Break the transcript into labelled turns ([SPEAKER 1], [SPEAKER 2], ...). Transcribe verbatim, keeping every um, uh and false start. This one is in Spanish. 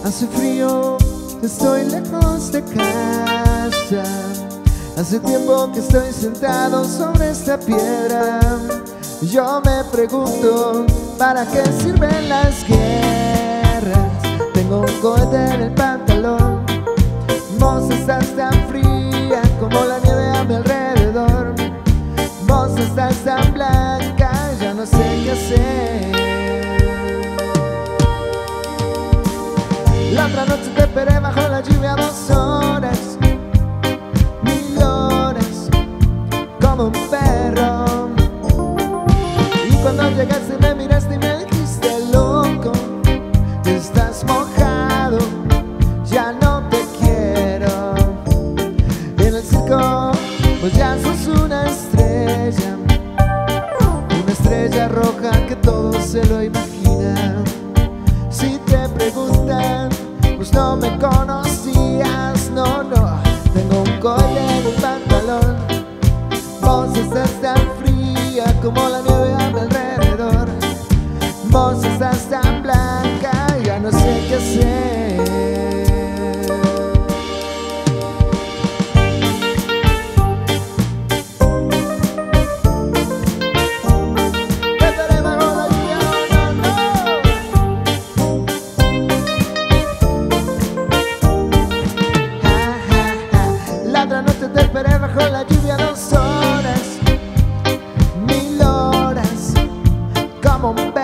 [SPEAKER 1] Hace frío, estoy lejos de casa. Hace tiempo que estoy sentado sobre esta piedra. Yo me pregunto, ¿para qué sirven las guerras? Tengo un cohete en el pantalón. Vos estás tan fría como la nieve a mi alrededor. Vos estás tan blanca, ya no sé qué hacer. La otra noche te esperé bajo la lluvia dos horas, mil horas, como un perro. Y cuando llegaste me miraste y me dijiste, loco, estás mojado, ya no te quiero. En el circo, pues ya sos una estrella, una estrella roja que todo se lo imagina. Si te preguntan, pues no me conocías, no, no. Tengo un cohete en el pantalón. Vos estás tan fría como la nieve a mi alrededor. Vos estás tan blanca, ya no sé qué hacer. Te esperé bajo la lluvia dos horas, mil horas, como un